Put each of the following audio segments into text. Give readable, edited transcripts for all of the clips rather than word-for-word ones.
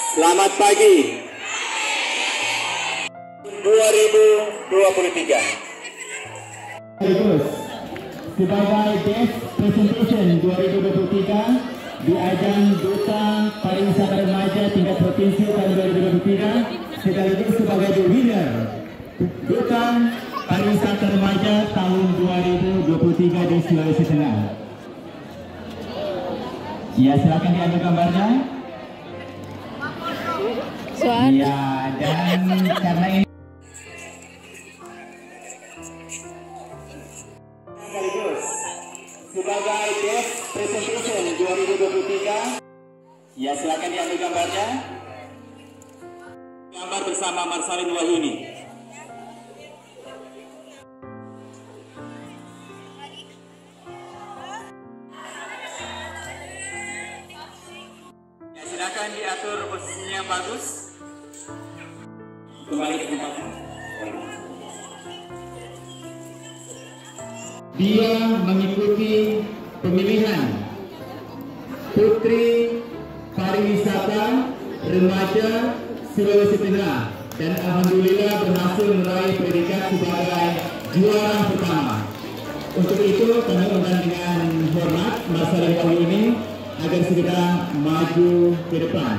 Selamat pagi 2023. Sebagai Best Presentation 2023 di ajang Duta Pariwisata Remaja tingkat provinsi tahun 2023, sekaligus sebagai The Winner Duta Pariwisata Remaja tahun 2023 di Sulawesi Tengah. Ya, silakan diambil gambarnya. Ya, dan karena ini sekaligus sebagai Best Presentation 2023. Ya, silakan diambil gambarnya. Gambar bersama Marsalin Wahyuni. Ya, silakan diatur posisinya yang bagus. Kembali ke tempatnya. Dia mengikuti pemilihan Putri Pariwisata Remaja Sulawesi Tengah dan alhamdulillah berhasil meraih predikat sebagai juara pertama. Untuk itu kami undang dengan hormat Marsalin Wahyuni agar segera maju ke depan.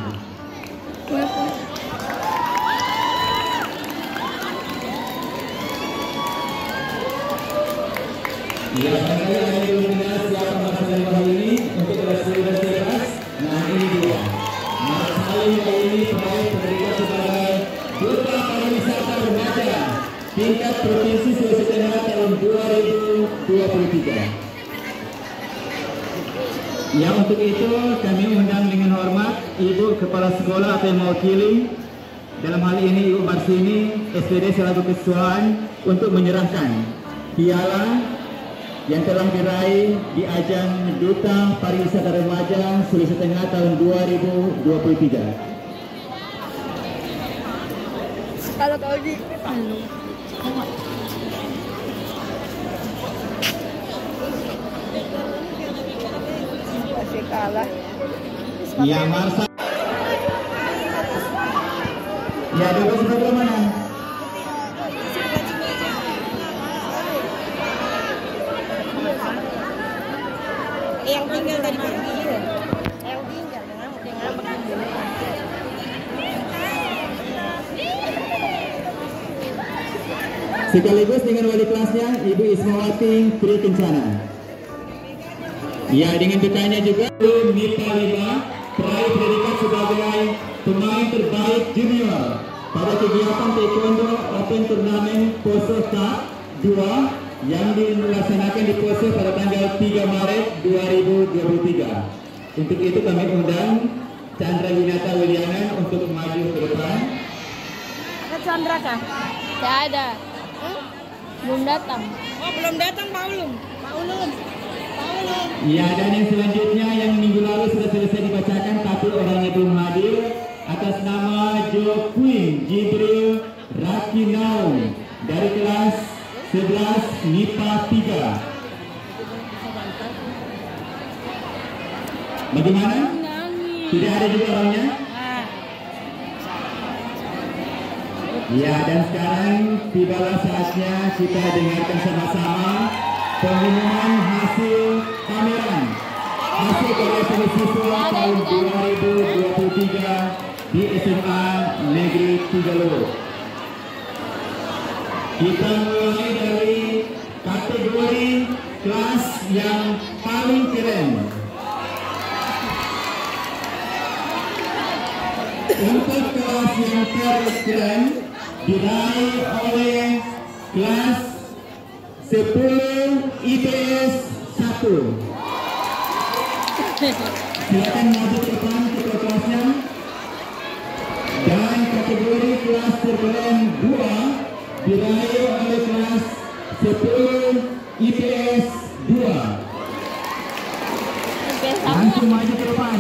Ya, barangkali ada yang belum mengenal siapa Marsalin Wahyuni untuk resume bebas. Nah, ini dia. Marsalin Wahyuni meraih predikat sebagai Duta Pariwisata Remaja tingkat Provinsi Sulawesi Tengah tahun 2023. Ya, untuk itu kami undang dengan hormat Ibu Kepala Sekolah atau yang mewakili, dalam hal ini Ibu Marsini SPD selaku ketuaan, untuk menyerahkan piala yang telah diraih di ajang Duta Pariwisata Remaja Sulawesi Tengah tahun 2023. Kalau kau di masih kalah. Ya, Marsa. Ya, duduk sebelah mana? Yang tinggal tadi pagi, yang tinggal dengan sekaligus dengan wali kelasnya Ibu Ismawati Tri Kencana. Ya, dengan dukanya juga Nita Lima peraih predikat sebagai pemain terbaik junior pada kegiatan Taekwondo Open Turnamen Poso Cup 2 yang dilaksanakan di Poso pada tanggal 3 Maret 2023. Untuk itu kami undang Chandra Winata Wiliana untuk maju ke depan. Ada Chandra kah? Tidak ada. Belum datang. Oh, belum datang Pak Ulum. Pak Ulum. Ya, dan yang selanjutnya yang minggu lalu sudah selesai dibacakan tapi orangnya belum hadir, atas nama Jo Queen Jibril Rakinau dari kelas 11 MIPA 3. Bagaimana? Tidak ada juga orangnya? Ya, dan sekarang tibalah saatnya kita dengarkan sama-sama pengumuman hasil pameran hasil karya seni siswa tahun 2023 di SMA Negeri Tigalolo. Kita mulai dari kategori kelas yang paling keren. Untuk kelas yang terkeren diraih oleh kelas 10 IPS 1. Silakan maju ke depan ke kelasnya. Dan kategori kelas terkeren 2 diraih oleh kelas 10 IPS 2. Langsung maju ke depan.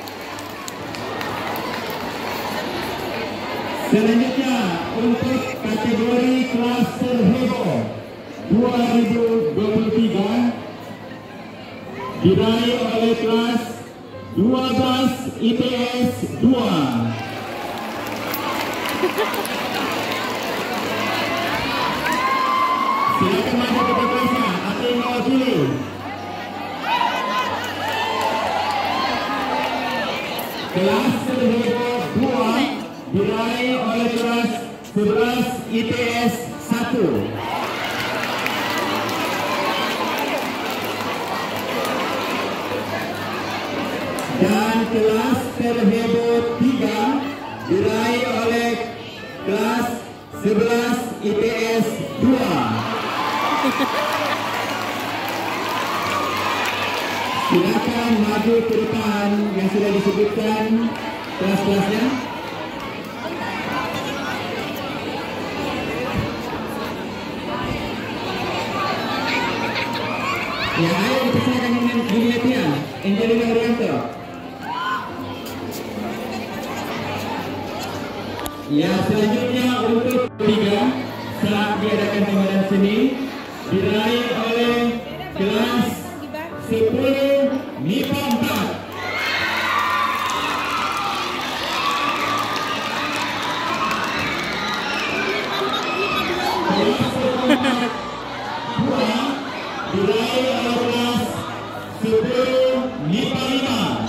Selanjutnya untuk kategori kelas terheboh 2023 diraih oleh kelas 12 IPS 2. Silakan maju ke kelasnya, ada yang mewakili. Kelas terhebo 2 diraih oleh kelas 11 IPS 1. Dan kelas terhebo 3 diraih oleh kelas 11 IPS 2. Silakan maju ke depan yang sudah disebutkan kelas-kelasnya. Yang ayo dipersilakan dengan Juliatia, Angelina Orianto. Ya, selanjutnya untuk 3 saat diadakan pemilihan seni diraih oleh kelas 10 MIPA 4. Kelas 2 diraih oleh kelas 10 MIPA 5.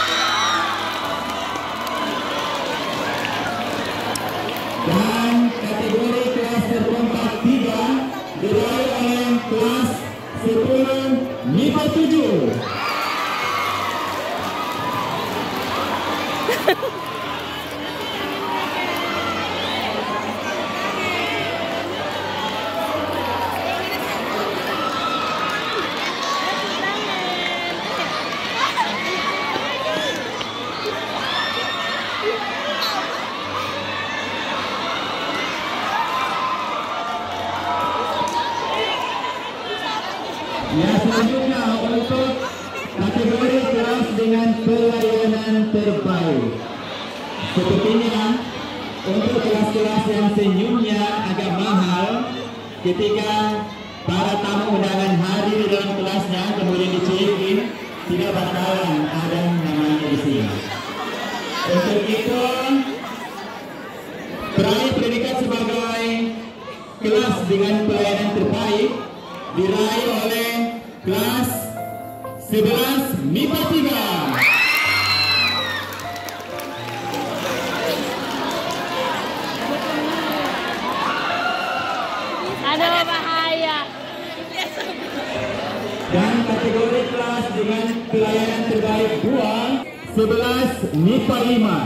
Dan kategori kelas terempat 3 diraih oleh kelas 10 MIPA 7. Ya, selanjutnya untuk kategori kelas dengan pelayanan terbaik. Sepertinya untuk kelas-kelas yang senyumnya agak mahal, ketika para tamu undangan hadir dalam kelasnya kemudian dicerikin, tidak bakalan ada namanya di sini. Untuk itu, peraih predikat sebagai kelas dengan pelayanan terbaik diraih oleh kelas 11 MIPA 3. Aduh, bahaya. Dan kategori kelas dengan pelayanan terbaik 2, 11 MIPA 5.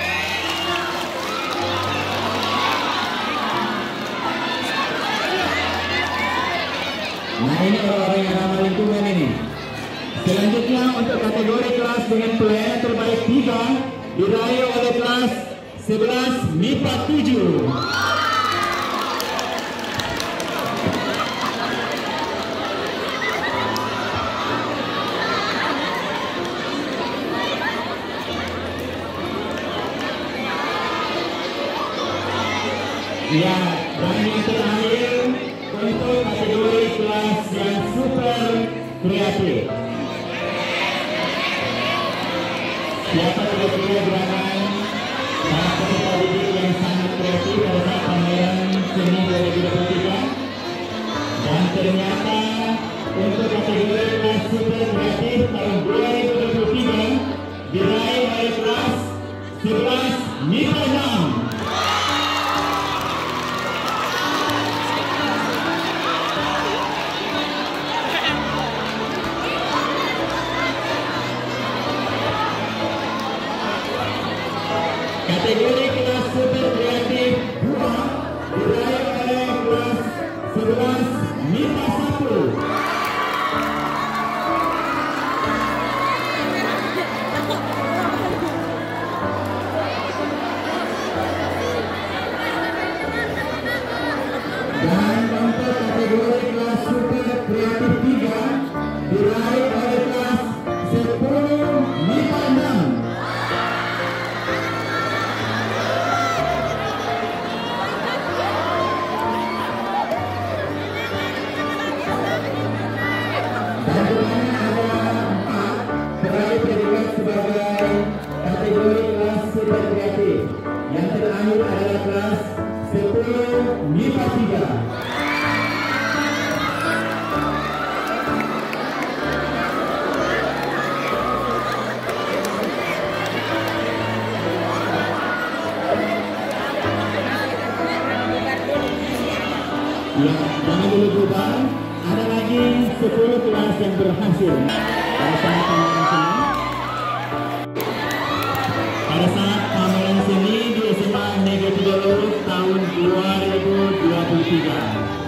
Nah, ini orang-orang yang ramah lingkungan ini. Selanjutnya untuk kategori kelas dengan pelayanan terbaik 3 diraih oleh kelas 11 MIPA 7. Ya, dan yang terakhir untuk kategori kelas yang super kreatif. Siapa tidak punya gerakan para peserta didik yang sangat kreatif pada saat pameran seni 2023? Dan ternyata untuk kategori kelas super kreatif tahun 2023 diraih oleh kelas 11 MIPA 6. Kategori kelas super kreatif 2 diraih oleh kelas 11 MIPA 1. Dan untuk kategori kelas super kreatif 3 diraih oleh kelas 10 MIPA 6. Sebagai kategori kelas super kreatif. Yang terakhir adalah kelas 10 MIPA 3. Ya, jangan dulu berubah. Ada lagi 10 kelas yang berhasil. Pada saat pameran seni di SMA Negeri Tidolo tahun 2023.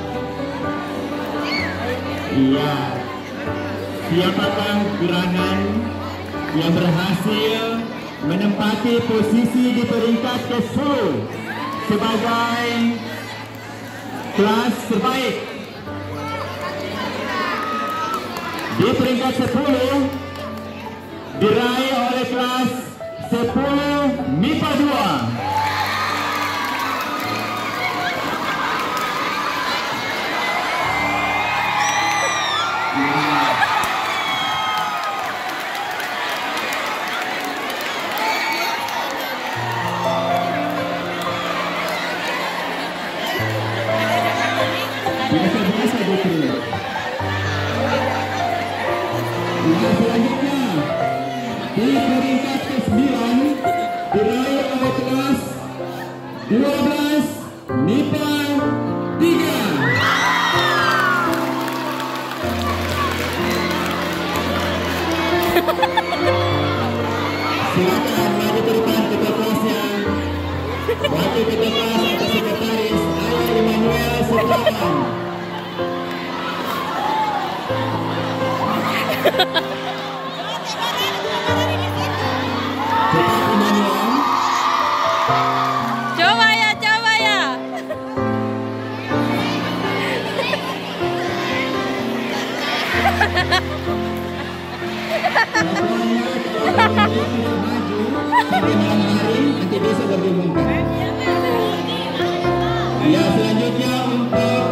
Iya. Siapakah gerangan yang berhasil menempati posisi di peringkat ke-10 sebagai kelas terbaik? Di peringkat 10 diraih oleh kelas 10 MIPA 2. Biasa-biasa betul. Yang selanjutnya di peringkat ke-9 diraih oleh kelas 12 MIPA 3. Silakan maju ke depan ketua kelasnya. Wakil ketua kelas atau sekretaris Ayah Emmanuel Setiawan. Cepat Emmanuel. Coba ya, coba ya. Pokoknya kalau tidak maju sampai malam hari nanti bisa berdiumumkan. Ya, selanjutnya untuk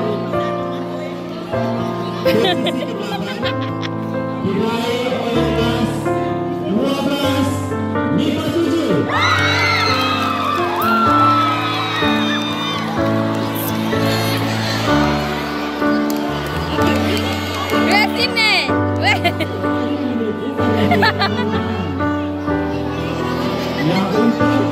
posisi ke-8 diraih oleh kelas 12 MIPA 7. Weh, sini. Weh. Yang untuk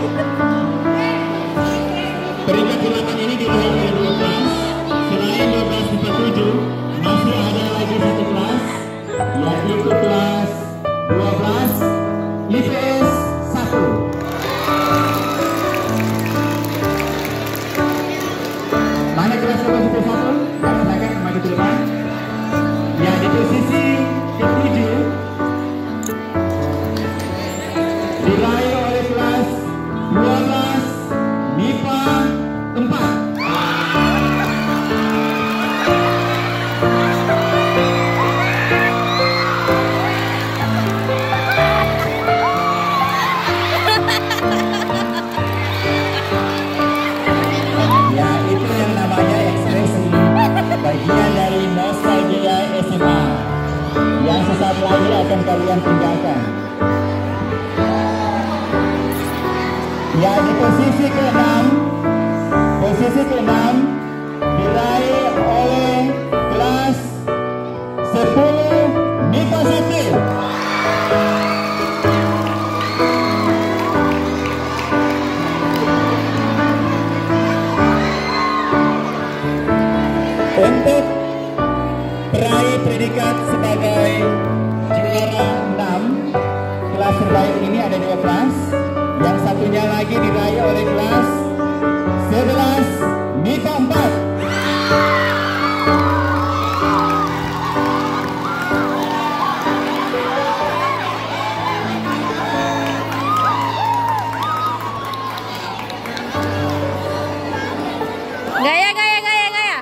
peringkat ke-8 ini diraih oleh 2 kelas. Selain 12 MIPA 7, masih ada lagi satu kelas, yaitu kelas 12 IPS 1. Mana kelas 12 IPS 1? Silakan maju ke depan. Ya, di posisi ke-7 diraih oleh kelas 12 MIPA 4. Ya, itu yang namanya ekspresi, bagian dari nostalgia SMA yang sesaat lagi akan kalian tinggalkan. Ya, di posisi ke-6 diraih oleh kelas 10 MIPA 1. Untuk peraih predikat sebagai juara 6 kelas terbaik ini ada 2 kelas. Yang satunya lagi diraih oleh kelas 11 MIPA 4. Gaya, gaya, gaya, gaya.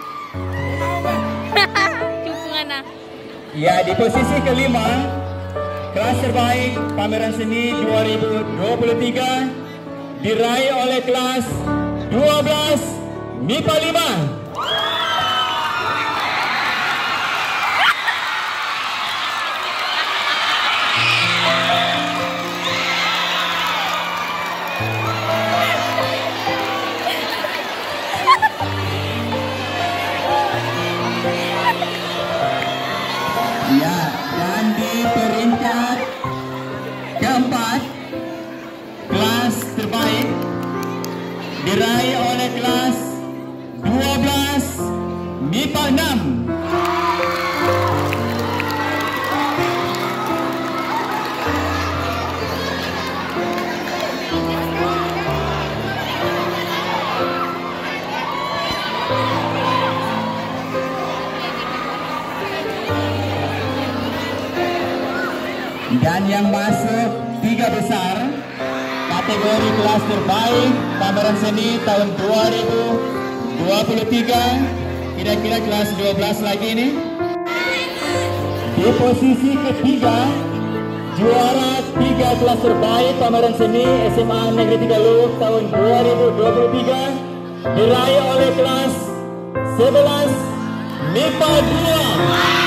Cukungan. Ya, di posisi ke-5 kelas terbaik pameran seni 2023 diraih oleh kelas 12 MIPA 5. diraih oleh kelas 12 MIPA 6. Dan yang masuk 3 besar kategori kelas terbaik pameran seni tahun 2023, kira-kira kelas 12 lagi ini. Di posisi ketiga, juara 3 kelas terbaik pameran seni SMA Negeri 3 Luhuk tahun 2023 diraih oleh kelas 11 MIPA 2.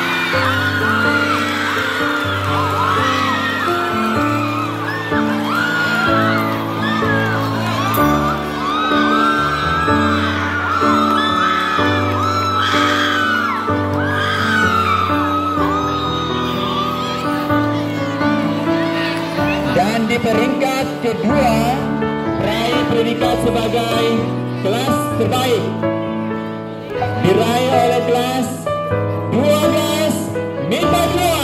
Dan di peringkat kedua meraih predikat sebagai kelas terbaik diraih oleh kelas 12 MIPA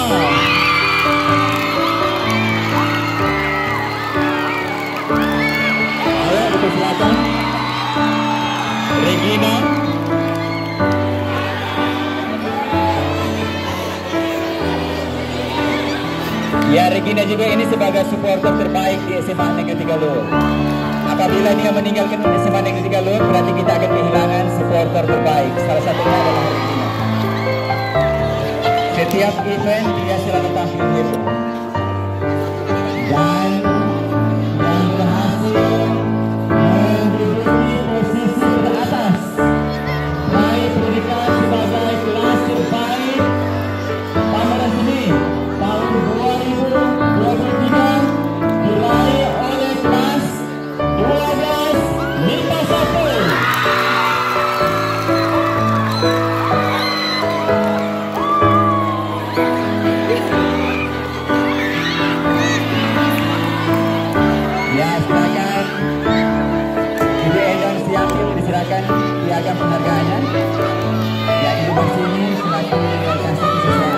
2. Ayo dipersilakan Regina. Ya, Regina juga ini sebagai supporter terbaik di SMA Negeri 3 Luhuk. Apabila dia meninggalkan SMA Negeri 3 Luhuk, berarti kita akan kehilangan supporter terbaik. Salah satunya adalah Regina. Setiap event dia selalu tampil gitu. Dan yang berhasil menduduki posisi teratas meraih predikat sebagai kelas terbaik pameran seni tahun 2023 diraih oleh kelas 12 MIPA 1. Ya, silakan Ibu Edon Siapil diserahkan piagam penghargaannya. Ya, Ibu bersini selaku kasih khususnya.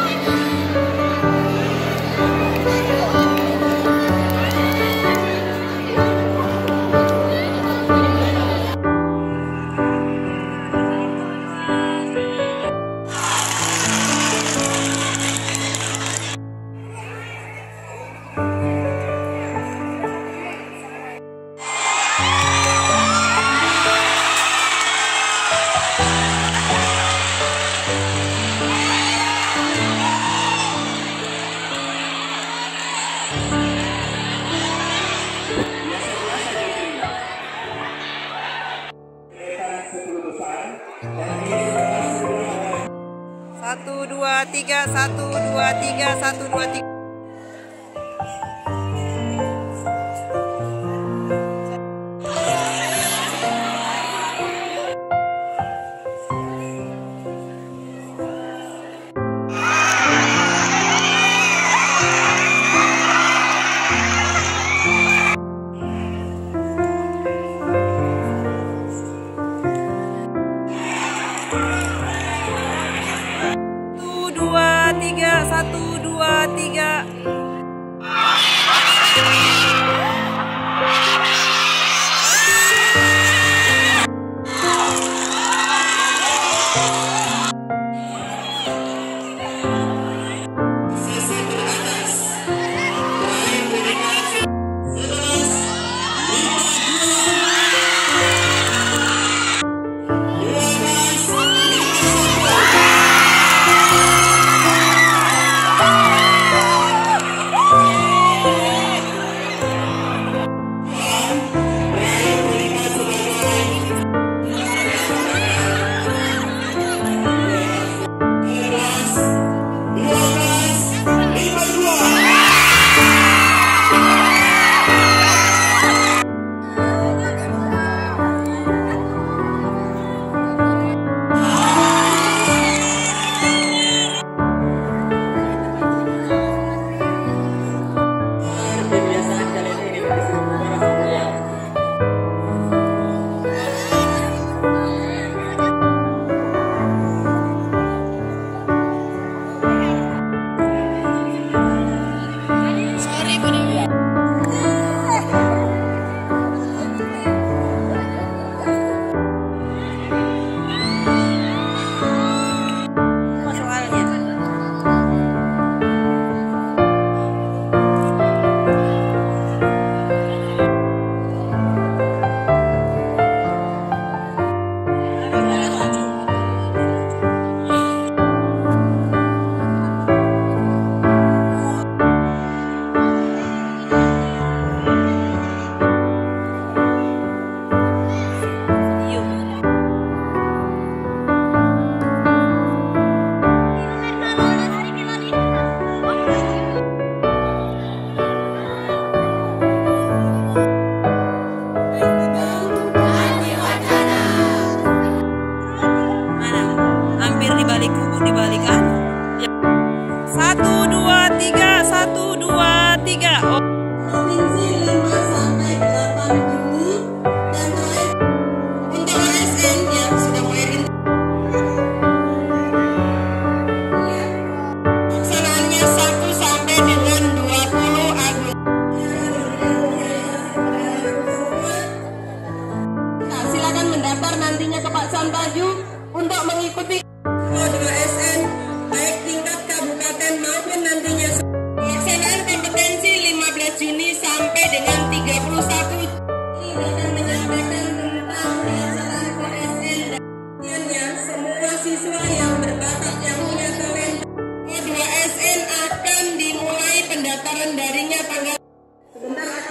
Satu dua tiga, 1 2 3, 1 2 3. Satu dua tiga, 1 2 3,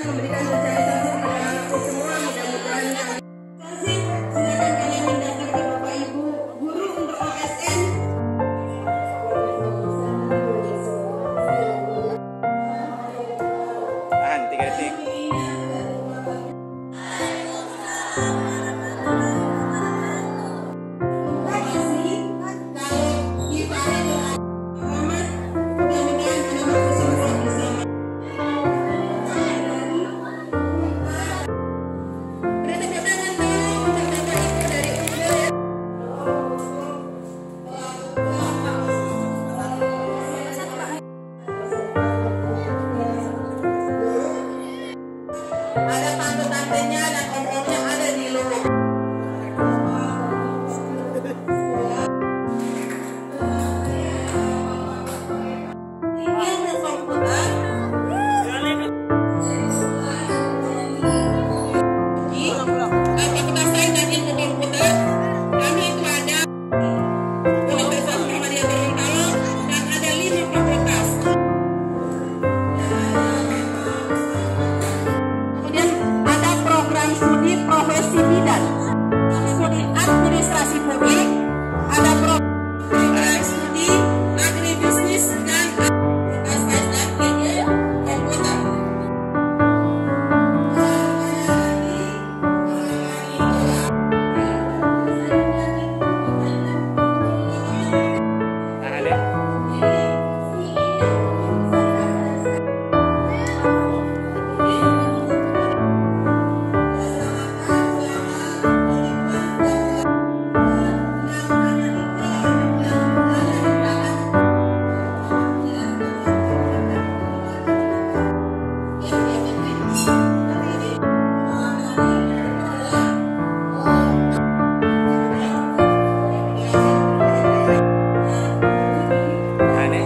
memberikan sosialisasi kepada anakku semua. Mudah-mudahan silakan kalian mendaftar ke Bapak Ibu guru untuk OSN. Tahan 3 detik. Ada tante-tantenya dan om-omnya ada di luar. Profesi bidan, studi administrasi publik, ada program studi agribisnis dan komputer. Tahan deh. Tahan deh.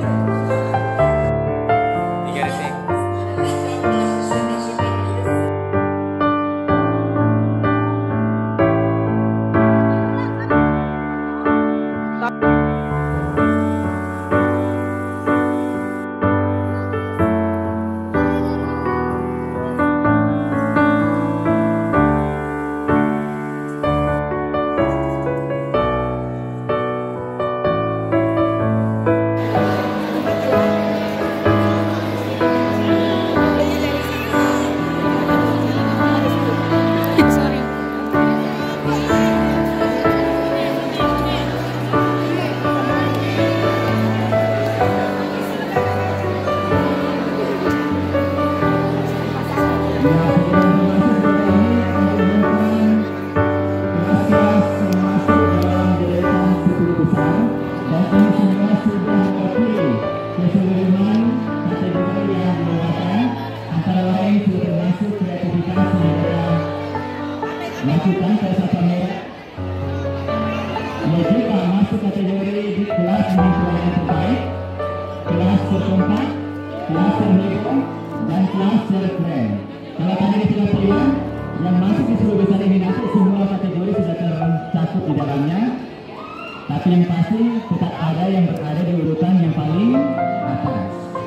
3 detik. Masukkan ke satu merah. Jika masuk kategori di kelas lingkungan yang terbaik, kelas terkompak, kelas terhibur, dan kelas terkeren. Kalau tadi dipilih yang masuk di 10 besar ini nanti semua kategori sudah tercakup di dalamnya. Tapi yang pasti tetap ada yang berada di urutan yang paling atas.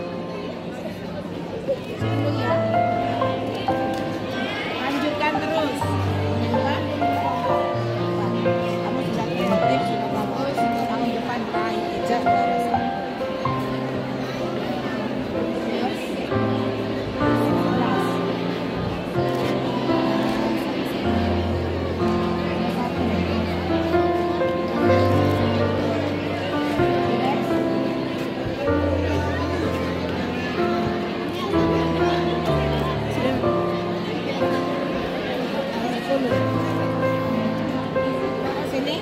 Lanjutkan terus. Kamu sudah kreatif, sudah bagus. Tahun depan baik. Kejar terus. Sini.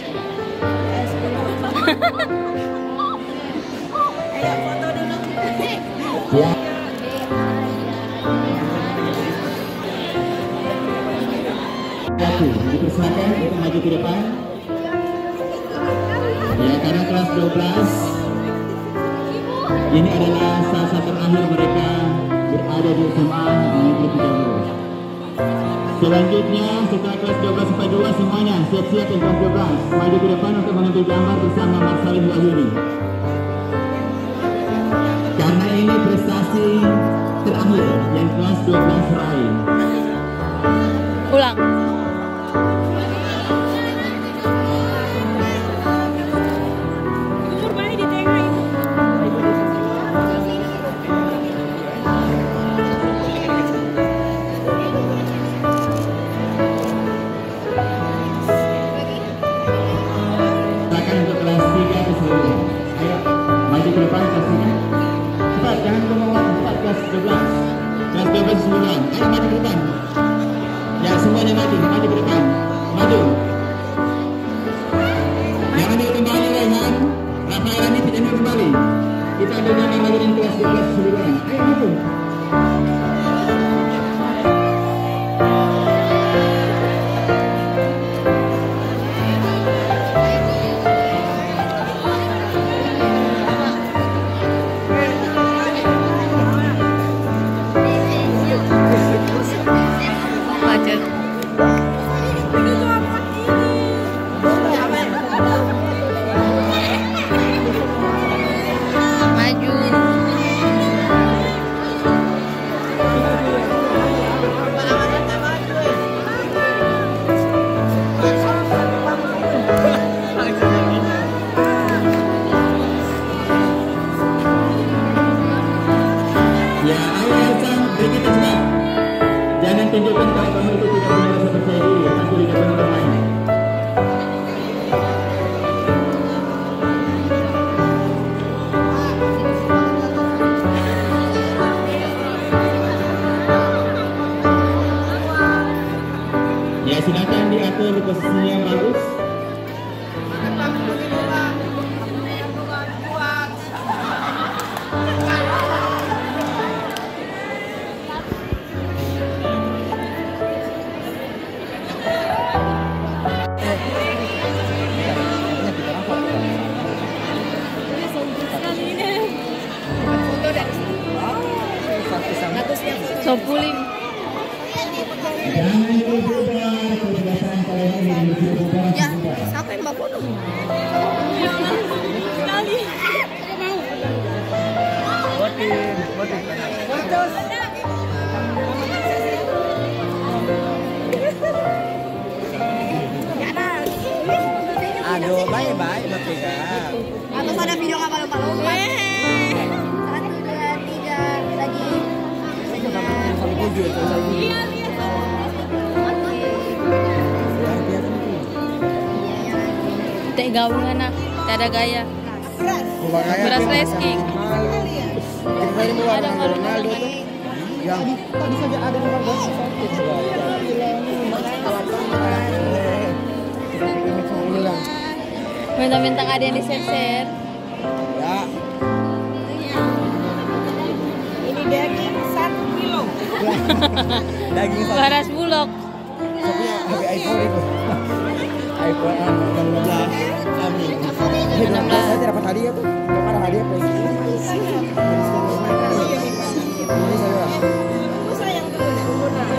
Ayo foto dulu. Ya. Dipersilakan untuk maju ke depan. Ya, karena kelas 12 ini adalah saat terakhir mereka berada di SMA Negeri 30. Selanjutnya setelah kelas 12 sampai 2 semuanya siap-siap yang kelas 12 maju ke depan untuk mengambil gambar bersama Mas Salim Wahiri. Karena ini prestasi terakhir yang kelas 12 Rai. Ulang. Silakan untuk kelas 3 ke seluruh. Ayo, maju ke depan kelas 3. Cepat, jangan ngomong cepat kelas 12. Kelas 12 seluruhan. Ayo maju ke depan. Ya, semuanya maju ke depan. Maju. Jangan dulu kembali, Rehan. Rafael ini tidak dulu kembali. Kita ada yang majuin kelas 12 seluruhan. Ayo maju. Macet. Maju. Ya, ayo Elsan, beri kita cepat. Jangan tunjukkan kalau kamu itu tidak punya rasa percaya diri, tapi tidak pernah bermain. Ya, silakan diatur di posisinya yang bagus. Sopuling. Jangan berubah kebiasaan kalian ini berubah. Ya, siapa yang bawa foto? Sekali. Aduh, bye-bye, Batika. Atau ada video nggak lompat-lompat? 1, 2, 3, lagi. Tek gabungan nak, tak ada gaya. Beras resking. Ada malu-malu. Yang tadi saja ada di bawah. Mentang-mentang ada yang di-share. Ya. Ini daging 1 kilo. Daging satu. Beras bulog. Tapi HP iPhone itu. iPhone 16. Amin. Ini 16 saya dapat hadiah tuh. Kalau ada hadiah apa ini? Ini saya. Aku sayang dulu deh.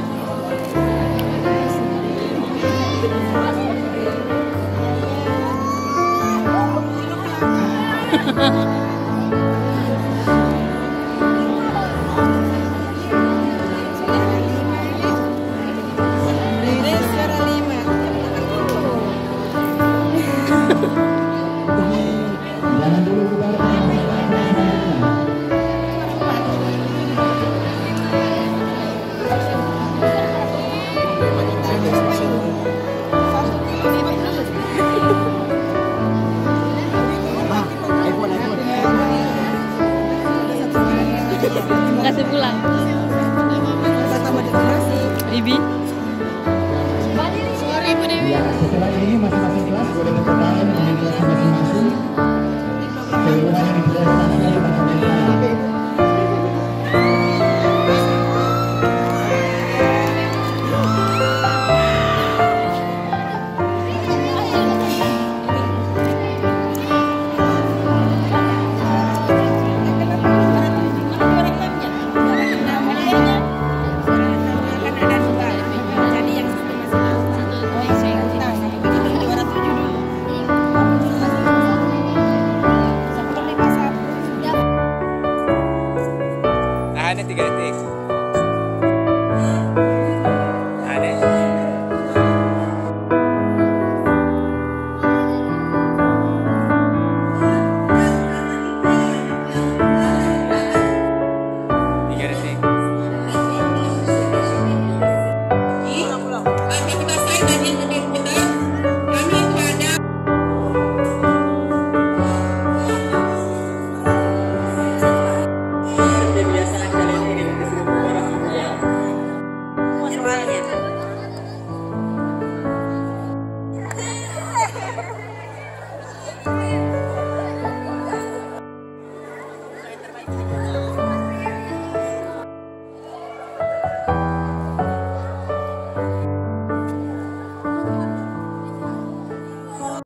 Jangan dulu berubah. Kasih pulang. Bibi. Sorry, Bu Dewi. Ya, setelah ini masing-masing kelas boleh berperan dengan kelas masing-masing. Seluruhnya dijelaskan